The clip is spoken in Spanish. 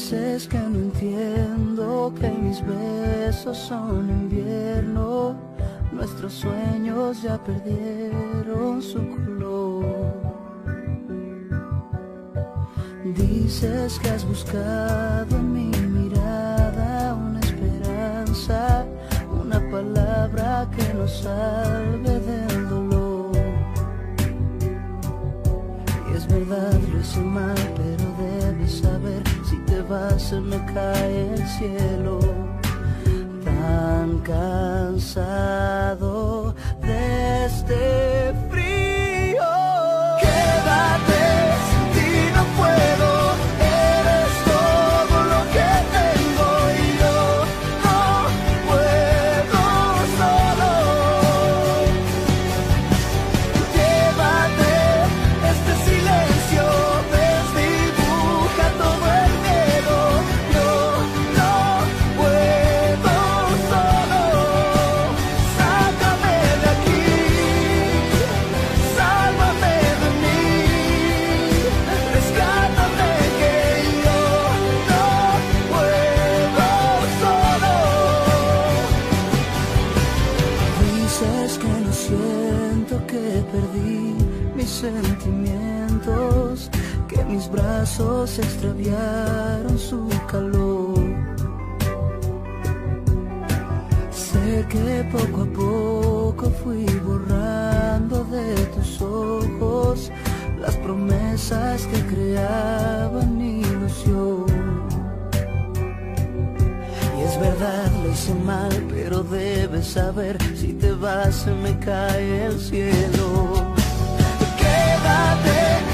Dices que no entiendo, que mis besos son invierno, nuestros sueños ya perdieron su color. Dices que has buscado en mi mirada una esperanza, una palabra que nos salve del dolor. Y es verdad, lo hice mal, pero debes saber, si te vas se me cae el cielo. Tan cansado de este frío. Quédate, sin ti no puedo. Eres todo lo que tengo y yo no puedo solo. Llévate, este silencio desdibuja todo el miedo. Yo no puedo solo. Sácame de aquí, sálvame de mí, rescátame que yo no puedo solo. Dices que no siento, que perdí mis sentimientos, que mis brazos extraviaron su calor. Sé que poco a poco fui borrando de tus ojos las promesas que creaban ilusión. Y es verdad, lo hice mal, pero debes saber, si te vas se me cae el cielo. Quédate.